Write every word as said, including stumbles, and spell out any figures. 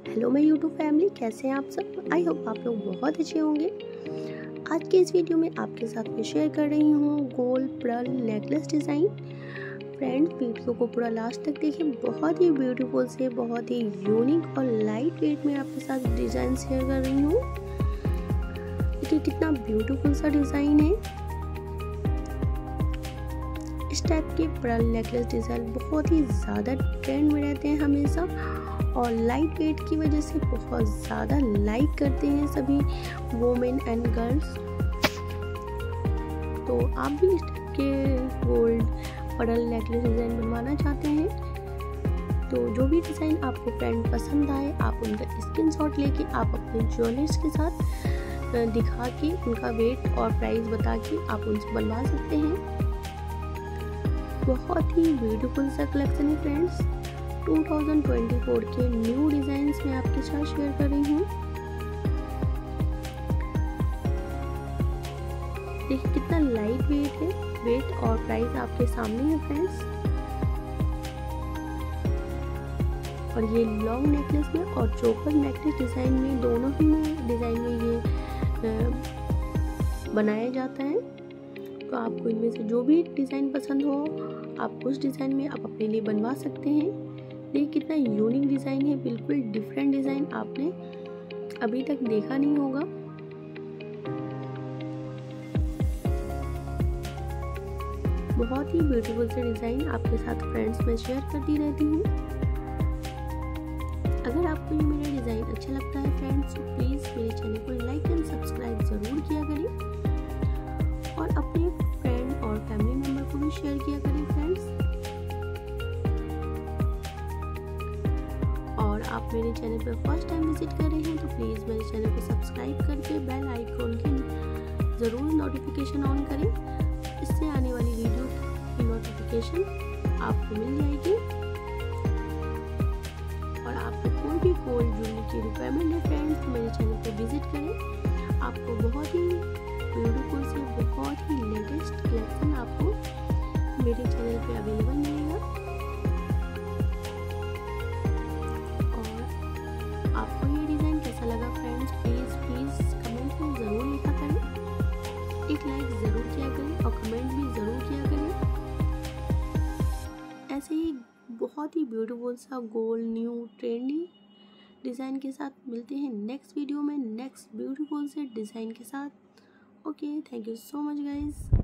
Hello my YouTube family, कैसे हैं आप सब। आई होप आप लोग बहुत अच्छे होंगे। आज के इस वीडियो में आपके साथ मैं शेयर कर रही हूँ gold pearl necklace design. Friends, video को पूरा लास्ट तक देखिए। बहुत ही ब्यूटीफुल से, बहुत ही यूनिक और लाइट वेट में आपके साथ डिज़ाइन शेयर कर रही हूँ। देखिए कितना ब्यूटीफुल सा डिज़ाइन है। इस टाइप के पर्ल नेकलेस डिज़ाइन बहुत ही ज़्यादा ट्रेंड में रहते हैं हमेशा, और लाइट वेट की वजह से बहुत ज़्यादा लाइक करते हैं सभी वोमेन एंड गर्ल्स। तो आप भी इस टाइप के गोल्ड पर्ल नेकलेस डिज़ाइन बनवाना चाहते हैं तो जो भी डिज़ाइन आपको फ्रेंड पसंद आए, आप उनका स्क्रीनशॉट लेके आप अपने ज्वेलर्स के साथ दिखा के उनका वेट और प्राइस बता के आप उनसे बनवा सकते हैं। बहुत ही ब्यूटीफुल सा कलेक्शन है फ्रेंड्स। दो हज़ार चौबीस के न्यू डिजाइन्स में आपके साथ शेयर कर रही हूँ। देखिए कितना लाइट वेट है। वेट और प्राइस आपके सामने है फ्रेंड्स। और ये लॉन्ग नेकलेस में और चोकर नेकलेस डिजाइन में, दोनों ही में डिजाइन में ये बनाया जाता है। तो आपको इनमें से जो भी डिजाइन पसंद हो, आप उस डिजाइन में आप अपने लिए बनवा सकते हैं। देखिए कितना यूनिक डिज़ाइन है, बिल्कुल डिफरेंट डिज़ाइन आपने अभी तक देखा नहीं होगा। बहुत ही ब्यूटीफुल से डिज़ाइन आपके साथ फ्रेंड्स में शेयर करती रहती हूँ। अगर आपको ये मेरा डिज़ाइन अच्छा लगता है फ्रेंड्स, तो प्लीज़ मेरे चैनल को लाइक एंड सब्सक्राइब ज़रूर किया करें और अपने फ्रेंड और फैमिली मेम्बर को भी शेयर किया करें फ्रेंड्स। और आप मेरे चैनल पर फर्स्ट टाइम विजिट कर रहे हैं तो प्लीज़ मेरे चैनल को सब्सक्राइब करके बेल आइकॉन की ज़रूर नोटिफिकेशन ऑन करें। इससे आने वाली वीडियो की नोटिफिकेशन आपको मिल जाएगी। और आपको कोई भी गोल्ड ज्वेलरी की रिक्वायरमेंट है फ्रेंड्स तो मेरे चैनल पर विजिट करें। आपको बहुत ही ब्यूटीफुल से, बहुत ही लेटेस्ट कलेक्शन आपको मेरे चैनल पे अवेलेबल मिलेगा। आपको ये डिज़ाइन कैसा लगा फ्रेंड्स, प्लीज़ प्लीज़ कमेंट में ज़रूर लिखा करें। एक लाइक ज़रूर किया करें और कमेंट भी ज़रूर किया करें। ऐसे ही बहुत ही ब्यूटीफुल सा गोल्ड न्यू ट्रेंडी डिज़ाइन के साथ मिलते हैं नेक्स्ट वीडियो में, नेक्स्ट ब्यूटीफुल से डिज़ाइन के साथ। Okay, thank you so much guys.